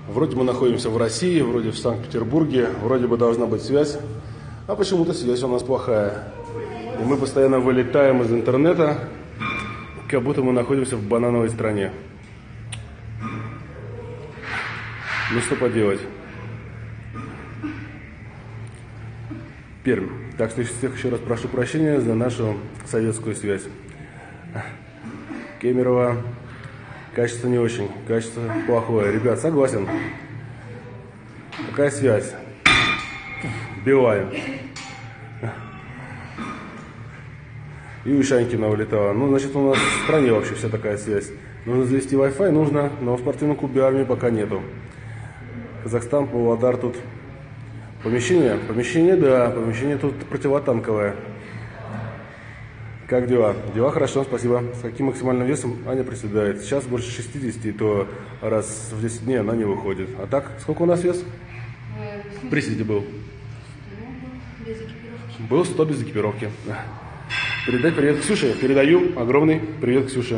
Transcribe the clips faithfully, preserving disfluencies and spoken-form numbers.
Вроде мы находимся в России, вроде в Санкт-Петербурге, вроде бы должна быть связь, а почему-то связь у нас плохая. И мы постоянно вылетаем из интернета, как будто мы находимся в банановой стране. Ну что поделать. Пермь. Так что всех еще раз прошу прощения за нашу советскую связь. Кемерово. Качество не очень, качество плохое. Ребят, согласен. Какая связь? Билайн. И у Шанькина улетала. Ну, значит, у нас в стране вообще вся такая связь. Нужно завести Wi-Fi, нужно, но в спортивном клубе армии пока нету. Казахстан, Павлодар тут. Помещение? Помещение, да, помещение тут противотанковое. Как дела? Дела хорошо, спасибо. С каким максимальным весом Аня приседает? Сейчас больше шестидесяти, то раз в десять дней она не выходит. А так, сколько у нас вес? В приседе был. Без экипировки. Был сто без экипировки. Передай привет Ксюше. Передаю огромный привет Ксюше.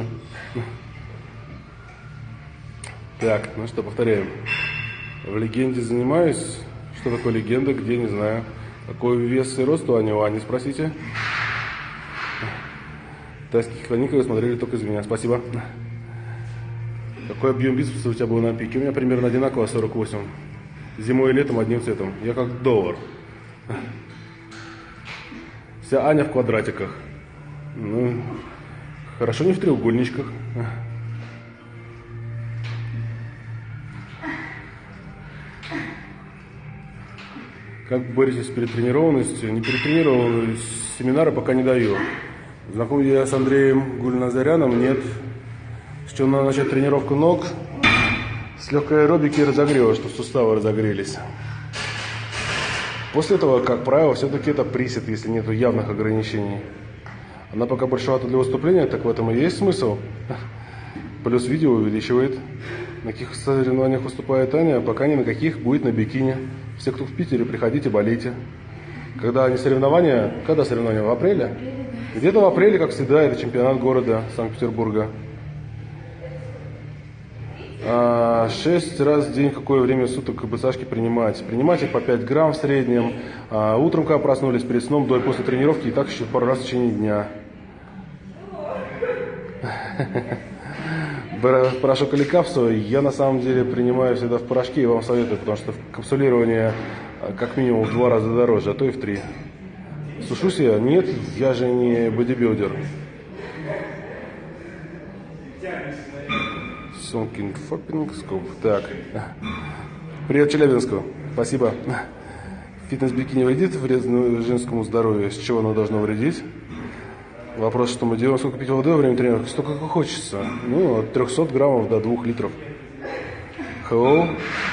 Так, ну что, повторяем. В легенде занимаюсь. Что такое легенда, где, не знаю. Какой вес и рост у Ани? У Ани спросите. Тайских хроников смотрели только из меня. Спасибо. Какой объем бицепса у тебя был на пике? У меня примерно одинаково, сорок восемь. Зимой и летом одним цветом. Я как доллар. Вся Аня в квадратиках. Ну, хорошо не в треугольничках. Как боретесь с перетренированностью? Не перетренированность, семинары пока не даю. Знаком я с Андреем Гульназаряном, нет. С чего надо начать тренировку ног? С легкой аэробики и разогрева, чтобы суставы разогрелись. После этого, как правило, все-таки это присед, если нет явных ограничений. Она пока большевата для выступления, так в этом и есть смысл. Плюс видео увеличивает. На каких соревнованиях выступает Аня, пока ни на каких, будет на бикини. Все, кто в Питере, приходите, болейте. Когда они соревнования, когда соревнования? В апреле? Где-то в апреле, как всегда, это чемпионат города Санкт-Петербурга. А, шесть раз в день, какое время суток БСАшки принимать? Принимать их по пять грамм в среднем. А, утром, когда проснулись, перед сном, до и после тренировки, и так еще пару раз в течение дня. Порошок или капсулы я на самом деле принимаю всегда в порошке и вам советую, потому что капсулирование как минимум в два раза дороже, а то и в три. Сушусь я? Нет, я же не бодибилдер. Сонкинг, фоппинг, скоп. Так. Привет Челябинску. Спасибо. Фитнес-бикини вредит вредному женскому здоровью? С чего оно должно вредить? Вопрос, что мы делаем, сколько пить воды во время тренировки? Столько, как хочется. Ну, от трехсот граммов до двух литров. Hello.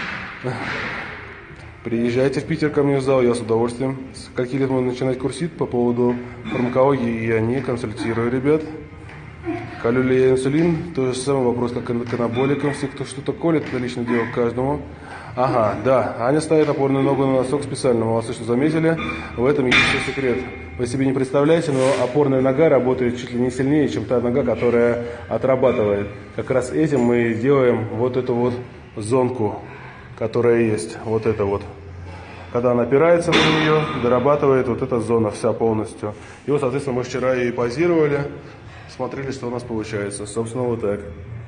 Приезжайте в Питер ко мне в зал, я с удовольствием. С каких лет можно начинать курсить по поводу фармакологии? Я не консультирую, ребят. Колю ли я инсулин? Тот же самый вопрос, как и к анаболикам. Все, кто что-то колет, это личное дело каждому. Ага, да, Аня ставит опорную ногу на носок специально, молодцы, что заметили. В этом есть еще секрет. Вы себе не представляете, но опорная нога работает чуть ли не сильнее, чем та нога, которая отрабатывает. Как раз этим мы делаем вот эту вот зонку, которая есть, вот это вот. Когда она опирается на нее, дорабатывает вот эта зона вся полностью. И вот, соответственно, мы вчера и позировали, смотрели, что у нас получается. Собственно, вот так.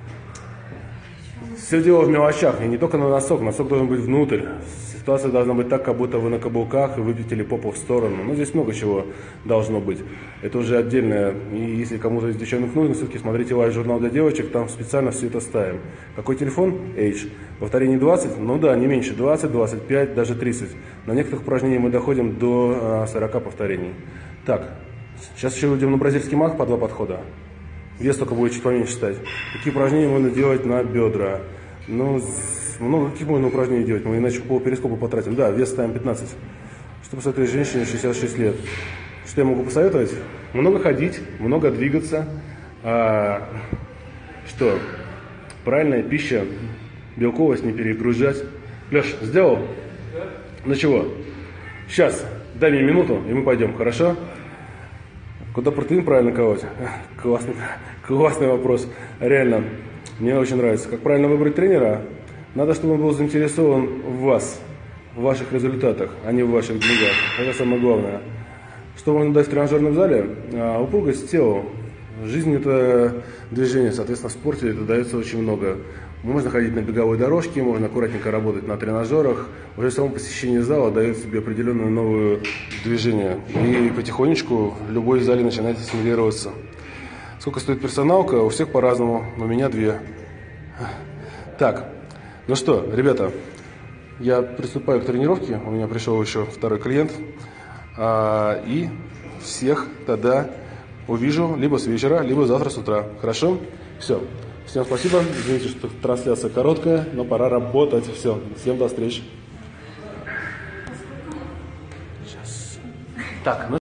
Все дело в мелочах, и не только на носок. Носок должен быть внутрь. Ситуация должна быть так, как будто вы на каблуках и выпятили попу в сторону. Ну, здесь много чего должно быть. Это уже отдельное. И если кому-то из девчонок нужно, все-таки смотрите лайв-журнал для девочек, там специально все это ставим. Какой телефон? H. Повторений двадцать? Ну да, не меньше. двадцать, двадцать пять, даже тридцать. На некоторых упражнениях мы доходим до сорока повторений. Так, сейчас еще уйдем на бразильский мах по два подхода. Вес только будет чуть поменьше стать. Какие упражнения можно делать на бедра? Ну, много каких можно упражнений делать, мы иначе по перископу потратим. Да, вес ставим пятнадцать. Что посоветовать женщине шестьдесят шесть лет? Что я могу посоветовать? Много ходить, много двигаться. А, что? Правильная пища, белковость не перегружать. Леш, сделал? Ну чего? Сейчас, дай мне минуту, и мы пойдем, хорошо? Куда протеин правильно колоть? Классный, классный вопрос. Реально, мне очень нравится. Как правильно выбрать тренера? Надо, чтобы он был заинтересован в вас, в ваших результатах, а не в ваших деньгах. Это самое главное. Что можно дать в тренажерном зале? А, упругость тела. Жизнь – это движение, соответственно, в спорте это дается очень много. Можно ходить на беговой дорожке, можно аккуратненько работать на тренажерах. Уже само посещение зала дает себе определенное новое движение. И потихонечку любой в зале начинает ассимилироваться. Сколько стоит персоналка? У всех по-разному, у меня две. Так, ну что, ребята, я приступаю к тренировке. У меня пришел еще второй клиент. А, и всех тогда увижу либо с вечера, либо завтра с утра. Хорошо? Все. Всем спасибо. Извините, что трансляция короткая, но пора работать. Все. Всем до встречи. Сейчас. Так, ну